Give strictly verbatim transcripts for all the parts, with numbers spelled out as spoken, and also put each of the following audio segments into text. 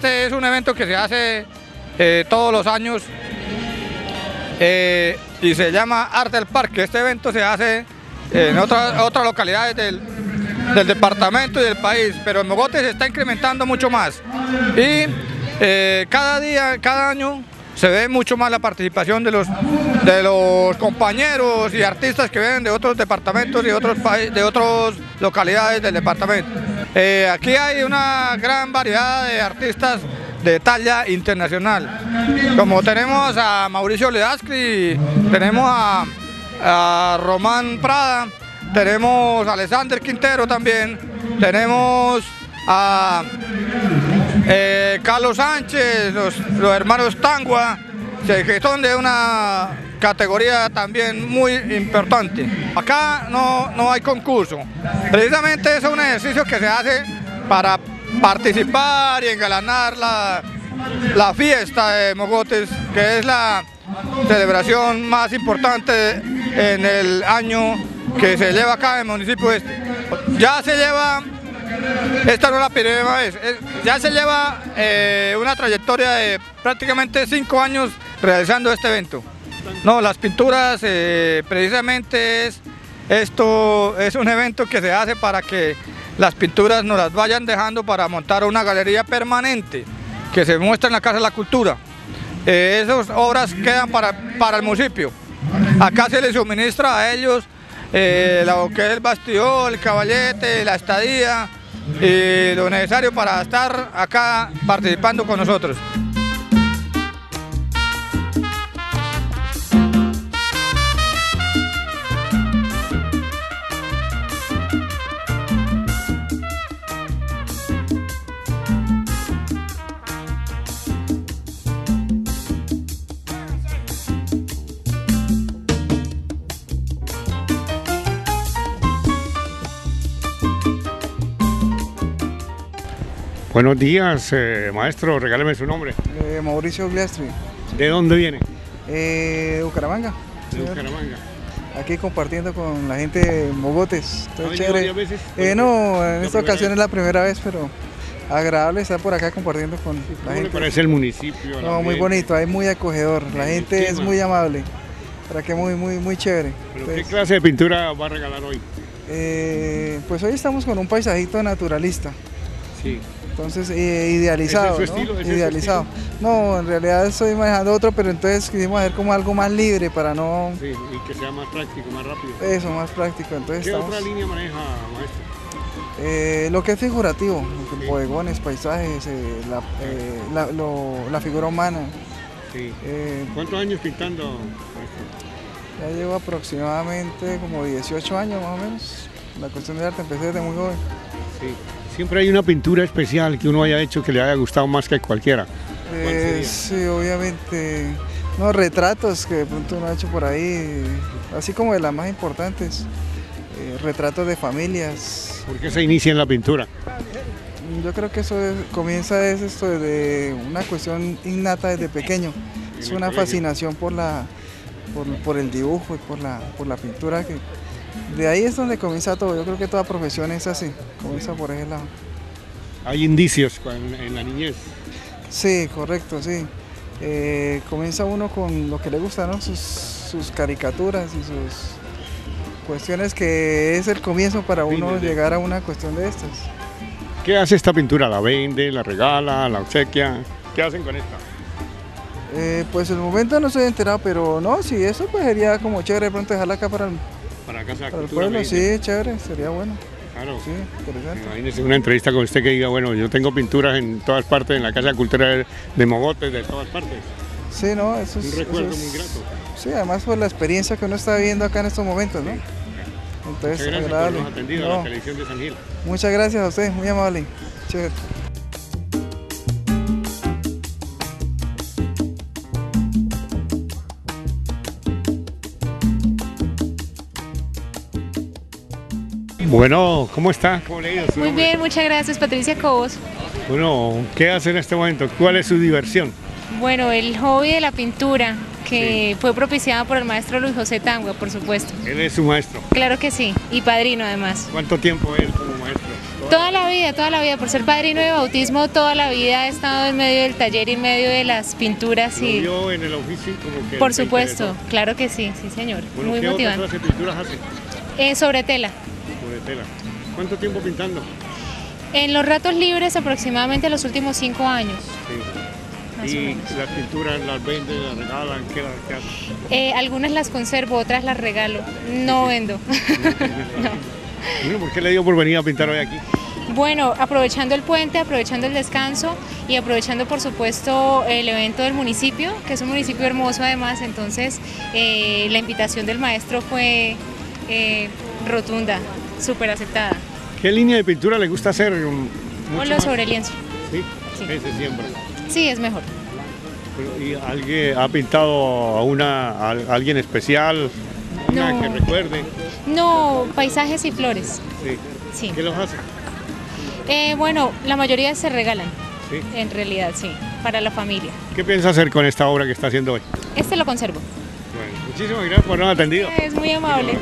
Este es un evento que se hace eh, todos los años eh, y se llama Arte del Parque. Este evento se hace en otras, otras localidades del, del departamento y del país, pero en Mogotes se está incrementando mucho más. Y eh, cada día, cada año se ve mucho más la participación de los, de los compañeros y artistas que vienen de otros departamentos y de otros países, de otras localidades del departamento. Eh, aquí hay una gran variedad de artistas de talla internacional, como tenemos a Mauricio Ledascri, tenemos a, a Román Prada, tenemos a Alexander Quintero también, tenemos a eh, Carlos Sánchez, los, los hermanos Tangua, que son de una categoría también muy importante. Acá no, no hay concurso, precisamente es un ejercicio que se hace para participar y engalanar la, la fiesta de Mogotes, que es la celebración más importante en el año que se lleva acá en el municipio este. Ya se lleva, esta no es la primera vez, ya se lleva eh, una trayectoria de prácticamente cinco años realizando este evento. No, las pinturas eh, precisamente es, esto es un evento que se hace para que las pinturas nos las vayan dejando para montar una galería permanente que se muestra en la Casa de la Cultura. Eh, esas obras quedan para, para el municipio. Acá se les suministra a ellos eh, lo que es el bastidor, el caballete, la estadía y lo necesario para estar acá participando con nosotros. Buenos días, eh, maestro, regáleme su nombre. Eh, Mauricio Gliastri. ¿De dónde viene? Eh, de Bucaramanga. De señor. Bucaramanga. Aquí compartiendo con la gente de Mogotes. ¿Ha venido varias veces? Eh, no, en esta ocasión vez? es la primera vez, pero agradable estar por acá compartiendo con la ¿Cómo gente. le parece el municipio? No, muy bonito, es muy acogedor, la gente es muy amable. Para que muy, muy, muy chévere. ¿Pero Entonces, qué clase de pintura va a regalar hoy? Eh, pues hoy estamos con un paisajito naturalista. Sí. Entonces, eh, idealizado, ¿Es su ¿no? estilo? ¿Es Idealizado. No, en realidad estoy manejando otro, pero entonces quisimos hacer como algo más libre para no... Sí, y que sea más práctico, más rápido. Eso, más práctico. Entonces ¿Qué estamos... otra línea maneja, maestro? Eh, lo que es figurativo, sí. Bodegones, paisajes, eh, la, eh, la, lo, la figura humana. Sí. Eh, ¿Cuántos años pintando, maestro? Ya llevo aproximadamente como dieciocho años más o menos. La cuestión de arte empecé desde muy joven. Sí. Siempre hay una pintura especial que uno haya hecho que le haya gustado más que cualquiera. Eh, sí, obviamente. No, retratos que de pronto uno ha hecho por ahí, así como de las más importantes. Eh, retratos de familias. ¿Por qué se inicia en la pintura? Yo creo que eso es, comienza es esto desde una cuestión innata desde pequeño. Es una fascinación por, la, por, por el dibujo y por la, por la pintura que... De ahí es donde comienza todo, yo creo que toda profesión es así, comienza por ese lado. ¿Hay indicios en la niñez? Sí, correcto, sí. Eh, comienza uno con lo que le gusta, ¿no? Sus, sus caricaturas y sus cuestiones que es el comienzo para uno sí, llegar a una cuestión de estas. ¿Qué hace esta pintura? ¿La vende, la regala, la obsequia? ¿Qué hacen con esta? Eh, pues en el momento no estoy enterado, pero no, si eso pues sería como chévere de pronto dejarla acá para el... Para, casa de para el cultura, pueblo, sí, chévere, sería bueno. Claro. Sí, interesante. Imagínese una entrevista con usted que diga, bueno, yo tengo pinturas en todas partes, en la Casa de Cultura de, de Mogotes, de todas partes. Sí, no, eso es... Un recuerdo eso es, muy grato. Sí, además por la experiencia que uno está viviendo acá en estos momentos, ¿no? Sí. Entonces, muchas gracias agradable. por habernos atendido no. a la televisión de San Gil. Muchas gracias a usted, muy amable. Chévere. Bueno, ¿cómo está? ¿Cómo le ha ido? Muy nombre? Bien, muchas gracias, Patricia Cobos. Bueno, ¿qué hace en este momento? ¿Cuál es su diversión? Bueno, el hobby de la pintura, que sí. fue propiciada por el maestro Luis José Tangua, por supuesto. ¿Él es su maestro? Claro que sí, y padrino además. ¿Cuánto tiempo él como maestro? Toda la vida, toda la vida, por ser padrino de bautismo, toda la vida he estado en medio del taller y en medio de las pinturas. ¿Lo y vio en el oficio? Como que Por te supuesto, interesó? claro que sí, sí señor, Bueno, muy ¿qué motivante. otras clases de pinturas hace? Eh, sobre tela. Sobre tela. ¿Cuánto tiempo pintando? En los ratos libres aproximadamente los últimos cinco años. Sí. Más o ¿Y menos. las pinturas las venden, las regalan? ¿Qué, qué hacen? Eh, algunas las conservo, otras las regalo, no vendo. Bueno, ¿por qué le dio por venir a pintar hoy aquí? Bueno, aprovechando el puente, aprovechando el descanso y aprovechando por supuesto el evento del municipio, que es un municipio hermoso además, entonces eh, la invitación del maestro fue eh, rotunda, súper aceptada. ¿Qué línea de pintura le gusta hacer? Mucho Óleo más. sobre lienzo. Sí, Sí. ese siempre. Sí, es mejor. Pero, ¿y alguien ha pintado a una a alguien especial? Una No. que recuerde. No, paisajes y flores. Sí. Sí. ¿Qué los hace? Eh, bueno, la mayoría se regalan, Sí. en realidad, sí, para la familia. ¿Qué piensa hacer con esta obra que está haciendo hoy? Este lo conservo. Bueno, muchísimas gracias por habernos atendido. Es muy amable.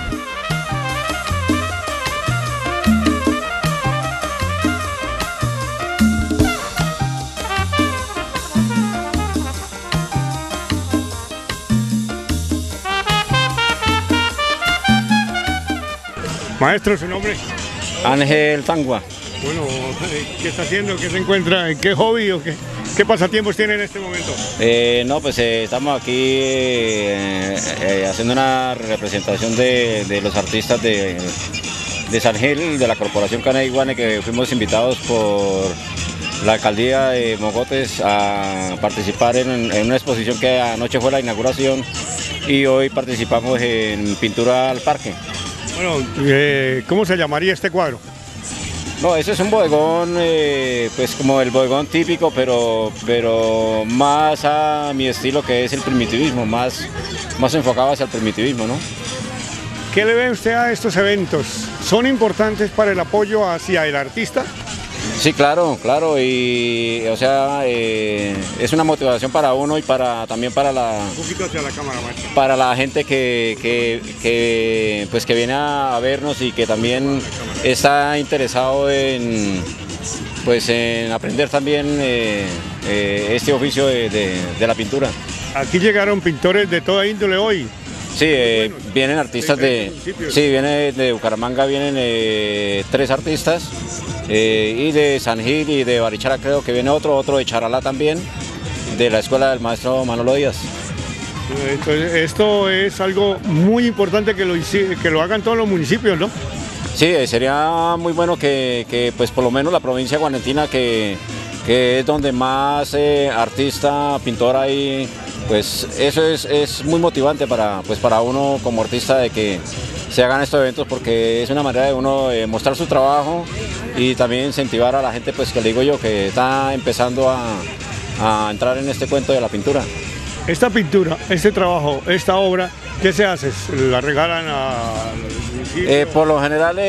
Maestro, ¿su nombre? Ángel Tangua. Bueno, ¿qué está haciendo? ¿Qué se encuentra? ¿En qué hobby o qué, qué pasatiempos tiene en este momento? Eh, no, pues eh, estamos aquí eh, eh, haciendo una representación de, de los artistas de, de San Gil, de la Corporación Cana y Guane, que fuimos invitados por la alcaldía de Mogotes a participar en, en una exposición que anoche fue la inauguración y hoy participamos en Pintura al Parque. Bueno, eh, ¿cómo se llamaría este cuadro? No, ese es un bodegón, eh, pues como el bodegón típico, pero, pero más a mi estilo, que es el primitivismo, más, más enfocado hacia el primitivismo, ¿no? ¿Qué le ve usted a estos eventos? ¿Son importantes para el apoyo hacia el artista? Sí, claro, claro, y o sea, eh, es una motivación para uno y para también para la, Un poquito hacia la cámara, maestro. para la gente que, que, que, pues que viene a vernos y que también está interesado en, pues en aprender también eh, eh, este oficio de, de, de la pintura. Aquí llegaron pintores de toda índole hoy. Sí, eh, vienen artistas de de, diferentes municipios. sí, viene de Bucaramanga, vienen eh, tres artistas, eh, y de San Gil y de Barichara creo que viene otro, otro de Charalá también, de la escuela del maestro Manolo Díaz. Entonces, esto es algo muy importante que lo, hici- que lo hagan todos los municipios, ¿no? Sí, eh, sería muy bueno que, que, pues por lo menos la provincia de Guarentina, que, que es donde más eh, artista, pintor hay, pues eso es, es muy motivante para, pues para uno como artista de que se hagan estos eventos, porque es una manera de uno eh, mostrar su trabajo y también incentivar a la gente, pues que le digo yo, que está empezando a, a entrar en este cuento de la pintura. Esta pintura, este trabajo, esta obra, ¿qué se hace? ¿La regalan al municipio? Eh, por lo general,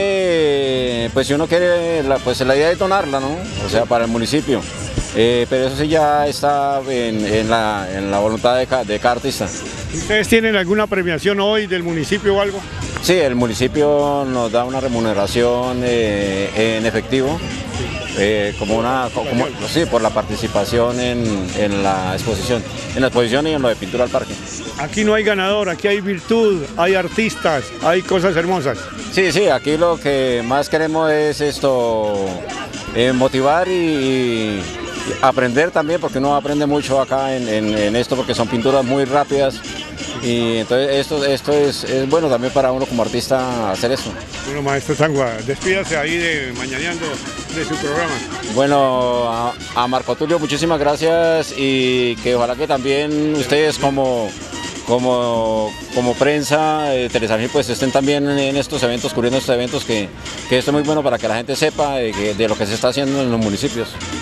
eh, pues si uno quiere, la, pues la idea es donarla, ¿no? O sea, para el municipio. Eh, pero eso sí ya está en, en, la, en la voluntad de, ca, de cada artista. ¿Ustedes tienen alguna premiación hoy del municipio o algo? Sí, el municipio nos da una remuneración eh, en efectivo, eh, como una, como, sí, por la participación en, en la exposición, en la exposición y en lo de Pintura al Parque. Aquí no hay ganador, aquí hay virtud, hay artistas, hay cosas hermosas. Sí, sí, aquí lo que más queremos es esto, eh, motivar y, y aprender también, porque uno aprende mucho acá en, en, en esto, porque son pinturas muy rápidas. Y entonces esto, esto es, es bueno también para uno como artista hacer eso. Bueno, maestro Tangua, despídase ahí de Mañaneando de su programa. Bueno, a, a Marco Tulio muchísimas gracias y que ojalá que también ustedes como, como, como prensa de Telesangil pues estén también en estos eventos, cubriendo estos eventos, que, que esto es muy bueno para que la gente sepa de, de lo que se está haciendo en los municipios.